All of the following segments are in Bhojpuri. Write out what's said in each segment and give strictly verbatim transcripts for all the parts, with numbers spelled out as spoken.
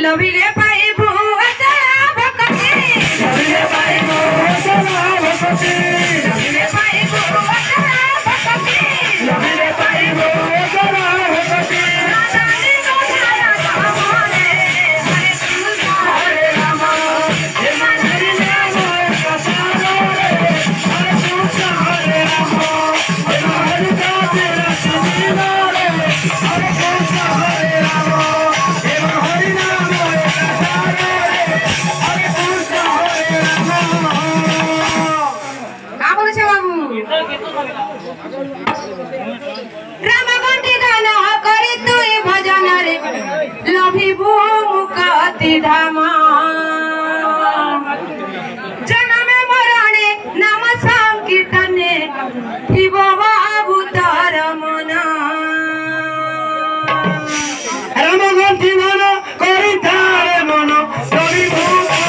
लभिले पाइबु अचरा भक्ति लभिले पाइबु अचरा भक्ति लभिले पाइबु अचरा भक्ति लभिले पाइबु अचरा भक्ति नानी गोधारा सामने हरे कृष्ण हरे राम हे मनहरि नाम कसारो रे हरे कृष्ण हरे राम हे मनहरि तेरा सुनीला रे हरे कृष्ण हरे राम हे मनहरि नाम कसारो रे हरे कृष्ण हरे राम का बोलछे बाबू राम घंटी गान करी तुई भजन रे लभिबु मुक्ति धाम जनमे मरणे नाम संकीर्तने थिब बाबू तार मन राम घंटी गान करी तारे मन लभिबु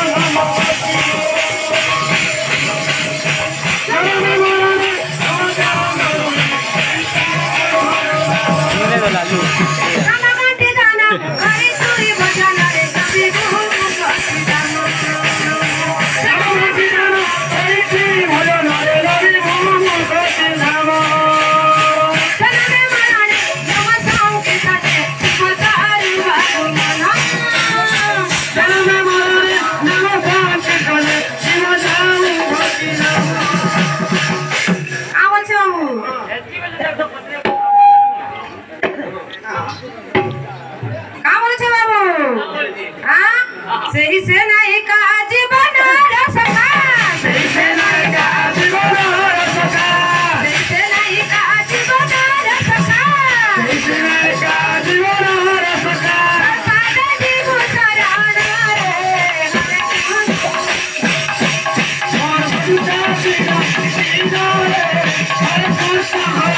जनमे मरणे राम घंटी गान करी तुई भजन रे लभिबु मुक्ति धाम राम घंटी गान करी तुई भजन रे लभिबु मुक्ति धाम जनमे मरणे नाम संकीर्तने थिब तारु बाबू मन जनमे मरणे नाम संकीर्तने थिब तारु भक्ति धाम का बोलछे बाबू का बोलछे बाबू हां सही से नहीं का जीवन रसका सही से नहीं का जीवन रसका सही से नहीं का जीवन रसका सही से नहीं का जीवन रसका सादा जीव शरण रे हरे कृष्ण और सुता सीता सीता रे हरे कृष्ण हरे